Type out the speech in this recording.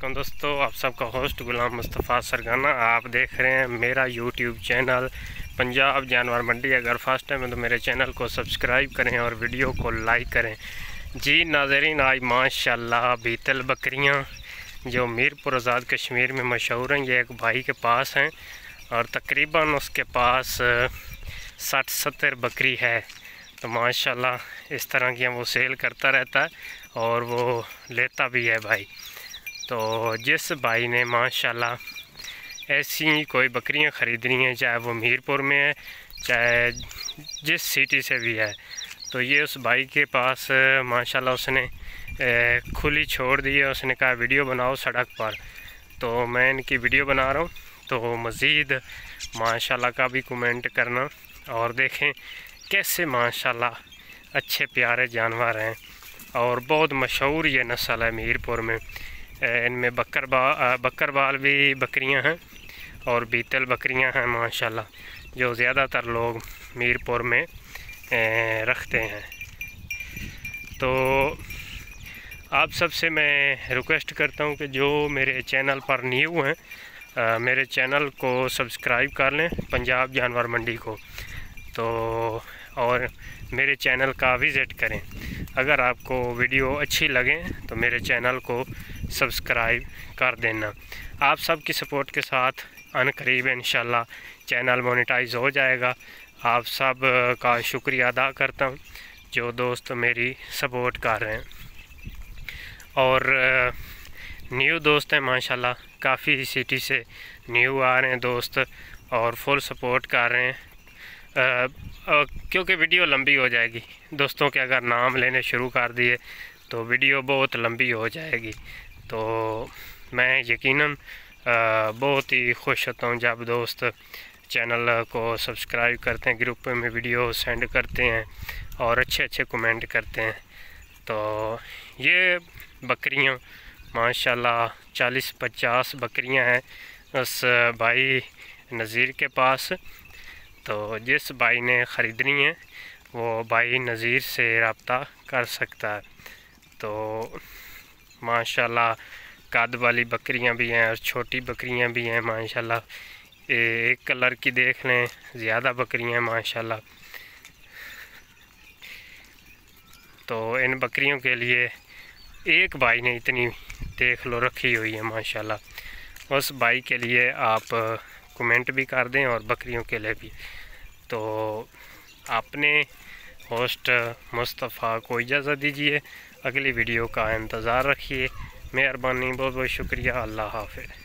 वालेकुम दोस्तों, आप सबका होस्ट गुलाम मुस्तफ़ा सरगाना। आप देख रहे हैं मेरा यूट्यूब चैनल पंजाब जानवर मंडी। अगर फर्स्ट टाइम है तो मेरे चैनल को सब्सक्राइब करें और वीडियो को लाइक करें। जी नाज़रीन, आज माशाल्लाह बीतल बकरियां जो मीरपुर आज़ाद कश्मीर में मशहूर हैं, ये एक भाई के पास हैं और तकरीबन उसके पास 60-70 बकरी है। तो माशाल्लाह इस तरह की वो सेल करता रहता है और वो लेता भी है भाई। तो जिस भाई ने माशाल्लाह ऐसी कोई बकरियां ख़रीदनी हैं, चाहे वो मीरपुर में है चाहे जिस सिटी से भी है, तो ये उस भाई के पास माशाल्लाह उसने खुली छोड़ दी है। उसने कहा वीडियो बनाओ सड़क पर, तो मैं इनकी वीडियो बना रहा हूँ। तो मज़ीद माशाल्लाह का भी कमेंट करना और देखें कैसे माशाल्लाह अच्छे प्यारे जानवर हैं और बहुत मशहूर ये नस्ल है मीरपुर में। इनमें बकरबाल भी बकरियां हैं और बीतल बकरियां हैं माशाल्लाह, जो ज़्यादातर लोग मीरपुर में रखते हैं। तो आप सबसे मैं रिक्वेस्ट करता हूं कि जो मेरे चैनल पर न्यू हैं, मेरे चैनल को सब्सक्राइब कर लें, पंजाब जानवर मंडी को। तो और मेरे चैनल का विज़िट करें। अगर आपको वीडियो अच्छी लगे तो मेरे चैनल को सब्सक्राइब कर देना। आप सब की सपोर्ट के साथ अनकरीब इंशाल्लाह चैनल मोनेटाइज हो जाएगा। आप सब का शुक्रिया अदा करता हूं जो दोस्त मेरी सपोर्ट कर रहे हैं और न्यू दोस्त हैं माशाल्लाह, काफ़ी सिटी से न्यू आ रहे हैं दोस्त और फुल सपोर्ट कर रहे हैं। क्योंकि वीडियो लंबी हो जाएगी, दोस्तों के अगर नाम लेने शुरू कर दिए तो वीडियो बहुत लंबी हो जाएगी। तो मैं यकीनन बहुत ही खुश होता हूँ जब दोस्त चैनल को सब्सक्राइब करते हैं, ग्रुप में वीडियो सेंड करते हैं और अच्छे कमेंट करते हैं। तो ये बकरियाँ माशाल्लाह 40-50 बकरियाँ हैं उस भाई नज़ीर के पास। तो जिस भाई ने ख़रीदनी है वो भाई नज़ीर से रब्ता कर सकता है। तो माशाल्लाह कद वाली बकरियां भी हैं और छोटी बकरियां भी हैं माशाल्लाह। एक कलर की देख लें, ज़्यादा बकरियां हैं माशाल्लाह। तो इन बकरियों के लिए एक भाई ने इतनी देख लो रखी हुई है माशाल्लाह। उस भाई के लिए आप कमेंट भी कर दें और बकरियों के लिए भी। तो अपने होस्ट मुस्तफ़ा को इजाज़त दीजिए, अगली वीडियो का इंतज़ार रखिए। मेहरबानी, बहुत बहुत शुक्रिया। अल्लाह हाफ़िज़।